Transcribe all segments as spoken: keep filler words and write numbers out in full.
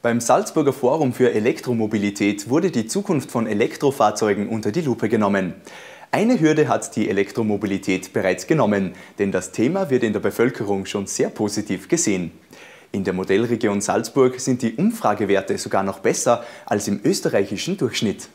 Beim Salzburger Forum für Elektromobilität wurde die Zukunft von Elektrofahrzeugen unter die Lupe genommen. Eine Hürde hat die Elektromobilität bereits genommen, denn das Thema wird in der Bevölkerung schon sehr positiv gesehen. In der Modellregion Salzburg sind die Umfragewerte sogar noch besser als im österreichischen Durchschnitt.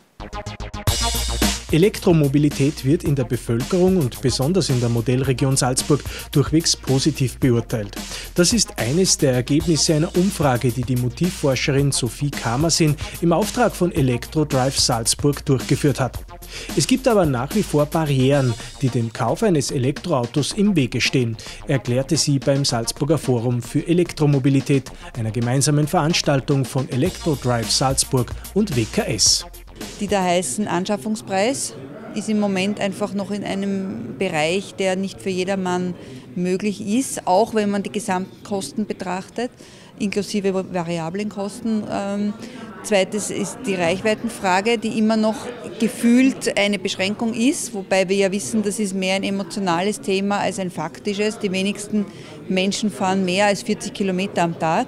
Elektromobilität wird in der Bevölkerung und besonders in der Modellregion Salzburg durchwegs positiv beurteilt. Das ist eines der Ergebnisse einer Umfrage, die die Motivforscherin Sophie Kamersin im Auftrag von Elektrodrive Salzburg durchgeführt hat. Es gibt aber nach wie vor Barrieren, die dem Kauf eines Elektroautos im Wege stehen, erklärte sie beim Salzburger Forum für Elektromobilität, einer gemeinsamen Veranstaltung von Elektrodrive Salzburg und W K S. Die da heißen Anschaffungspreis ist im Moment einfach noch in einem Bereich, der nicht für jedermann möglich ist, auch wenn man die gesamten Kosten betrachtet, inklusive variablen Kosten. Ähm, zweites ist die Reichweitenfrage, die immer noch gefühlt eine Beschränkung ist, wobei wir ja wissen, das ist mehr ein emotionales Thema als ein faktisches. Die wenigsten Menschen fahren mehr als vierzig Kilometer am Tag.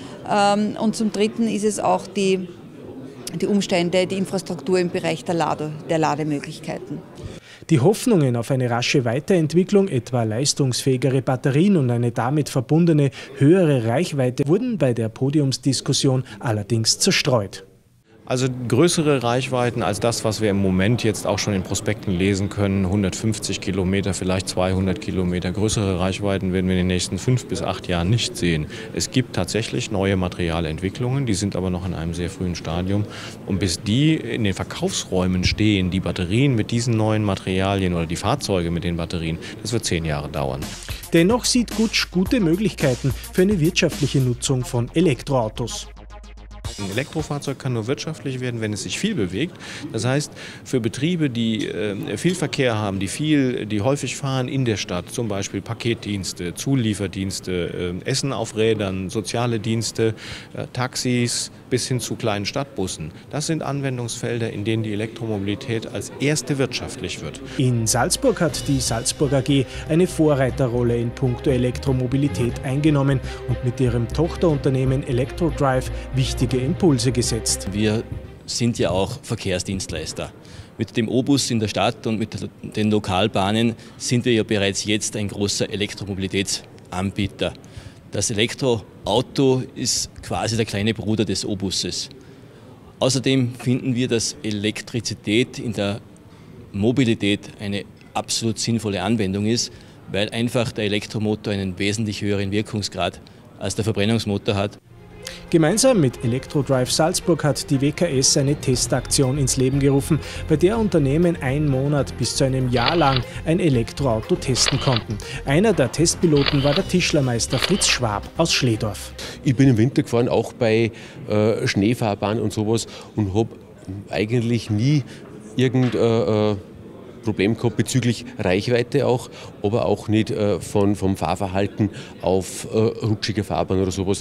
Ähm, und zum Dritten ist es auch die die Umstände, die Infrastruktur im Bereich der, Lade, der Lademöglichkeiten. Die Hoffnungen auf eine rasche Weiterentwicklung, etwa leistungsfähigere Batterien und eine damit verbundene höhere Reichweite, wurden bei der Podiumsdiskussion allerdings zerstreut. Also größere Reichweiten als das, was wir im Moment jetzt auch schon in Prospekten lesen können, hundertfünfzig Kilometer, vielleicht zweihundert Kilometer. Größere Reichweiten werden wir in den nächsten fünf bis acht Jahren nicht sehen. Es gibt tatsächlich neue Materialentwicklungen, die sind aber noch in einem sehr frühen Stadium. Und bis die in den Verkaufsräumen stehen, die Batterien mit diesen neuen Materialien oder die Fahrzeuge mit den Batterien, das wird zehn Jahre dauern. Dennoch sieht Gutsch gute Möglichkeiten für eine wirtschaftliche Nutzung von Elektroautos. Ein Elektrofahrzeug kann nur wirtschaftlich werden, wenn es sich viel bewegt. Das heißt, für Betriebe, die äh, viel Verkehr haben, die viel, die häufig fahren in der Stadt, zum Beispiel Paketdienste, Zulieferdienste, äh, Essen auf Rädern, soziale Dienste, äh, Taxis bis hin zu kleinen Stadtbussen. Das sind Anwendungsfelder, in denen die Elektromobilität als erste wirtschaftlich wird. In Salzburg hat die Salzburg A G eine Vorreiterrolle in puncto Elektromobilität eingenommen und mit ihrem Tochterunternehmen Elektrodrive wichtige Impulse gesetzt. Wir sind ja auch Verkehrsdienstleister. Mit dem O-Bus in der Stadt und mit den Lokalbahnen sind wir ja bereits jetzt ein großer Elektromobilitätsanbieter. Das Elektroauto ist quasi der kleine Bruder des O-Busses. Außerdem finden wir, dass Elektrizität in der Mobilität eine absolut sinnvolle Anwendung ist, weil einfach der Elektromotor einen wesentlich höheren Wirkungsgrad als der Verbrennungsmotor hat. Gemeinsam mit Elektrodrive Salzburg hat die W K S eine Testaktion ins Leben gerufen, bei der Unternehmen einen Monat bis zu einem Jahr lang ein Elektroauto testen konnten. Einer der Testpiloten war der Tischlermeister Fritz Schwab aus Schledorf. Ich bin im Winter gefahren, auch bei äh, Schneefahrbahn und sowas, und habe eigentlich nie irgendein äh, Problem gehabt bezüglich Reichweite auch, aber auch nicht äh, von, vom Fahrverhalten auf äh, rutschige Fahrbahn oder sowas.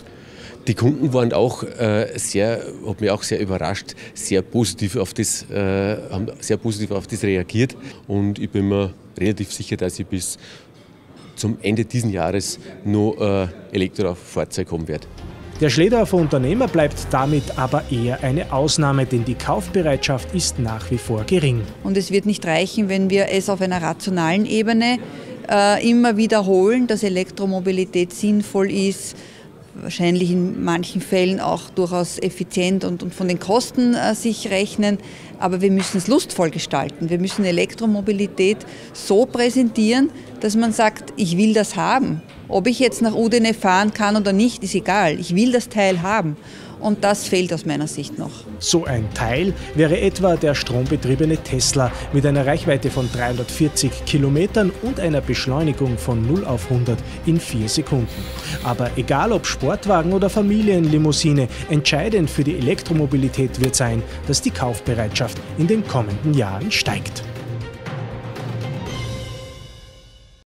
Die Kunden waren auch äh, sehr, hat mich auch sehr überrascht, sehr positiv auf das, äh, haben sehr positiv auf das reagiert, und ich bin mir relativ sicher, dass ich bis zum Ende dieses Jahres noch äh, Elektrofahrzeug haben werde. Der Schledorfer Unternehmer bleibt damit aber eher eine Ausnahme, denn die Kaufbereitschaft ist nach wie vor gering. Und es wird nicht reichen, wenn wir es auf einer rationalen Ebene äh, immer wiederholen, dass Elektromobilität sinnvoll ist, wahrscheinlich in manchen Fällen auch durchaus effizient und, und von den Kosten äh, sich rechnen. Aber wir müssen es lustvoll gestalten. Wir müssen Elektromobilität so präsentieren, dass man sagt, ich will das haben. Ob ich jetzt nach Udine fahren kann oder nicht, ist egal. Ich will das Teil haben. Und das fehlt aus meiner Sicht noch. So ein Teil wäre etwa der strombetriebene Tesla mit einer Reichweite von dreihundertvierzig Kilometern und einer Beschleunigung von null auf hundert in vier Sekunden. Aber egal ob Sportwagen oder Familienlimousine, entscheidend für die Elektromobilität wird sein, dass die Kaufbereitschaft in den kommenden Jahren steigt.